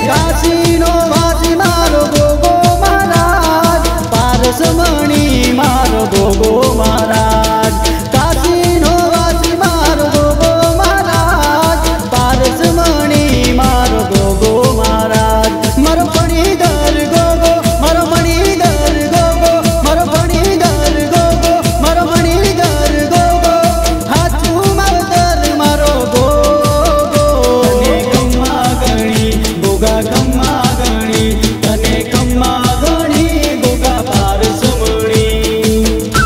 કાશીનો વાસી મારો ગોગો મહારાજ, પારસમણી મારો ગોગો મહારાજ. કાશીનો વાસી મારો ગોગો મહારાજ, પારસમણી મારો ગોગો મહારાજ. મારો ફણીધર ગોગો, મારો ફણીધર ગોગો, મારો ફણીધર ગોગો, મારો ફણીધર ગોગો, હાચું માવતર મારો ગોગો. તને કમ્મા ગણી ગોગા, કમ્મા ગણી તને કમ્મા ગણી ગોગા પારસમણી.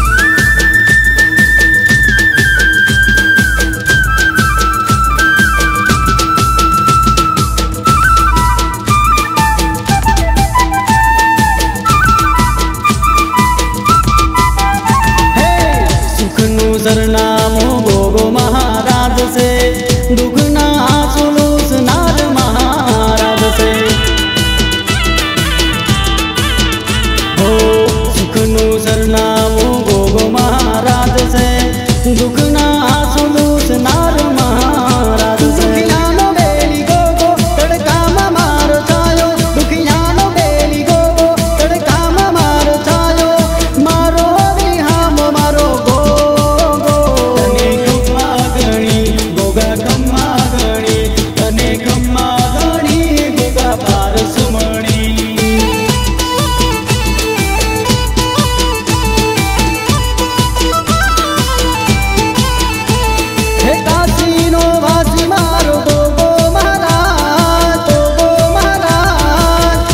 सुखनु सरनामो गोगो महाराज से, दुखना सुलूसनार महाराज से. हो सुखनु सरनामो गोगो महाराज से, दुखना सुलूसनार महाराज से. दुखियानो बेली गोगो तड़काમાં મારો છાયો, દુખિયાનો બેલી ગોગો તડકામાં મારો છાયો, મારો વિહામ મારો ગોગો. તને કમ્મા ગણી ગોગા, કમ્મા ગણી તને કમ્મા ગણી ગોગા પારસમણી. હે કાશીનો વાસી મારો ગોગો મહારાજ, ગોગો મહારાજ.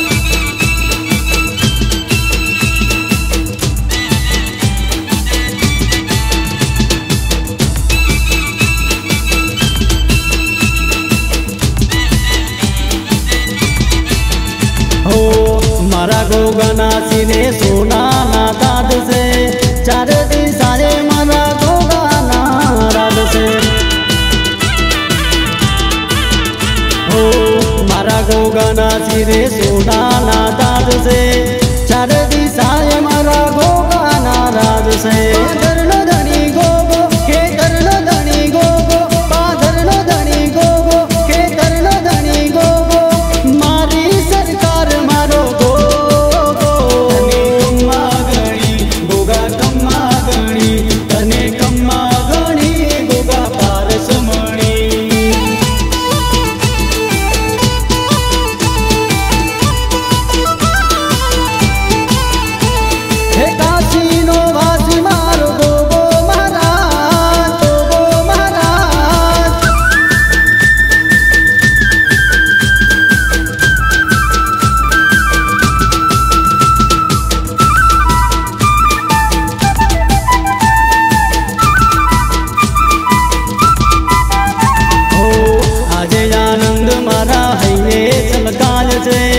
हो मारा गोगाना सीने सोनाना दाद से, चार दिशाए मारा गोगाना राज से. हो मारा गोगाना सीने सोनाना दाद से, चार दिशाए मारा गोगाना राज से. पादरनो धनी गोगो, खेतरनो धनी गोगो, पादरनो धनी गोगो, खेतरनो धनी गोगो, मारी सरकार मारो गोगो. तने कम्मा गणी गोगा, कम्मा गणी तने कम्मा गणी गोगा पारसमणी. હે કાશીનો વાસી મારો ગોગો મહારાજ, ગોગો મહારાજ. हो આજે આનંદ મારા હૈયે છલકાય છે,